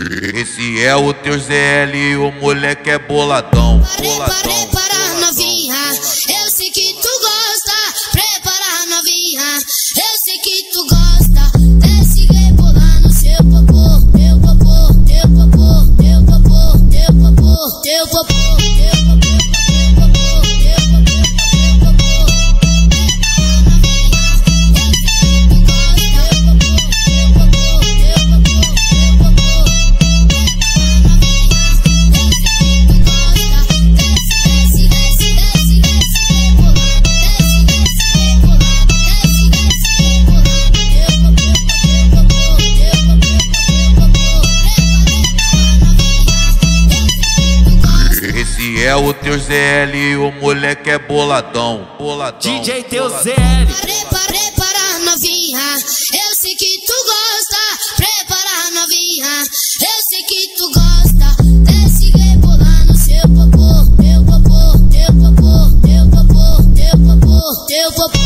Esse é o teu ZL e o moleque é boladão. Prepara novinha, eu sei que tu gosta. Prepara novinha, eu sei que tu gosta. Desce rebolar no seu popô, teu popô, teu popô, teu popô, teu popô, teu popô, teu popô. Esse é o teu ZL e o moleque é boladão. DJ teu ZL. Prepara novinha, eu sei que tu gosta. Prepara novinha, eu sei que tu gosta. Desce rebolar no seu popô, teu popô, teu popô, teu popô, teu popô, teu popô.